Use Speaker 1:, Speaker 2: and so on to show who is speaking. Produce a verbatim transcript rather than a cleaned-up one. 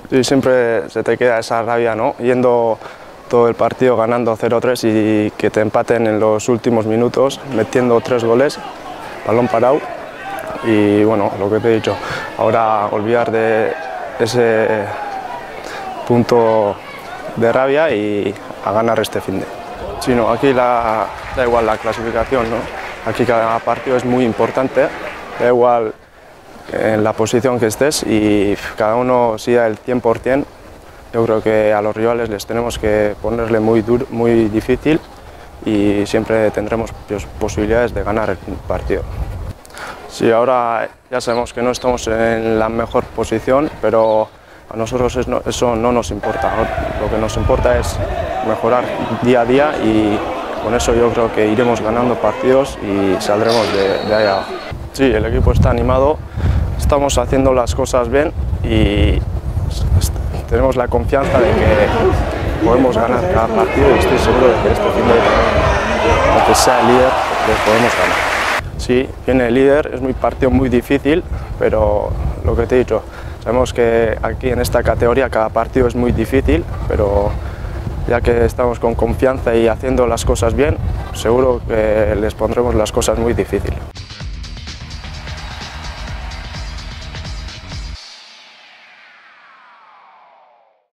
Speaker 1: Sí, siempre se te queda esa rabia, ¿no? Yendo todo el partido ganando cero tres y que te empaten en los últimos minutos, metiendo tres goles, balón parado. Y bueno, lo que te he dicho, ahora olvidar de ese punto de rabia y a ganar este finde. Sí, no, aquí la, da igual la clasificación, ¿no? Aquí cada partido es muy importante, da igual en la posición que estés y cada uno si da el cien por cien. Yo creo que a los rivales les tenemos que ponerle muy, duro, muy difícil y siempre tendremos pues, posibilidades de ganar el partido. Sí, ahora ya sabemos que no estamos en la mejor posición, pero a nosotros eso no nos importa. Lo que nos importa es mejorar día a día y con eso yo creo que iremos ganando partidos y saldremos de, de ahí abajo. Sí, el equipo está animado, estamos haciendo las cosas bien y tenemos la confianza de que podemos ganar cada partido y estoy seguro de que este fin de semana, aunque sea el líder, lo podemos ganar. Sí, viene el líder, es un partido muy difícil, pero lo que te he dicho, sabemos que aquí en esta categoría cada partido es muy difícil, pero ya que estamos con confianza y haciendo las cosas bien, seguro que les pondremos las cosas muy difíciles.